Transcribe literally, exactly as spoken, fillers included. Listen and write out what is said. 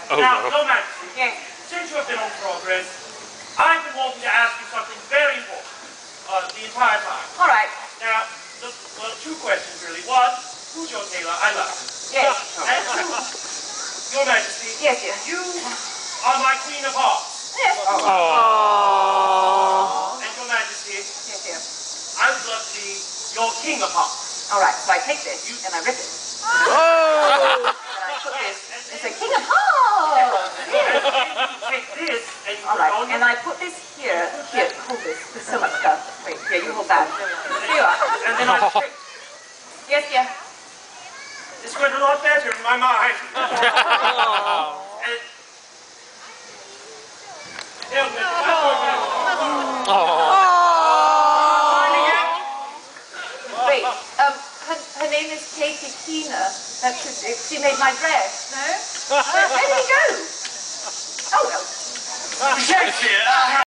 Oh, now, no. Your Majesty, Yes. since you have been on progress, I've been wanting to ask you something very important uh, the entire time. All right. Now, the, well, two questions really. One, who's your tailor? I love him. Yes. And two, Your Majesty, Yes, yes. you are my Queen of Hearts. Yes. Oh. And Your Majesty, Yes, yes. I would love to be your King of Hearts. All right, so I take this and I rip it. Oh. And I put this. It's a King of Hearts. Yes. Take this and you All put right, it on and I put this here. Here, hold this. There's so much stuff. Wait, here, you hold that. Here you are. and then I take. Yes, yes. This went a lot better in my mind. and, Wait, um, her, her name is Katie Keener. That's just, she made my dress, no? Where, where did he go? Oh, no. Shakespeare!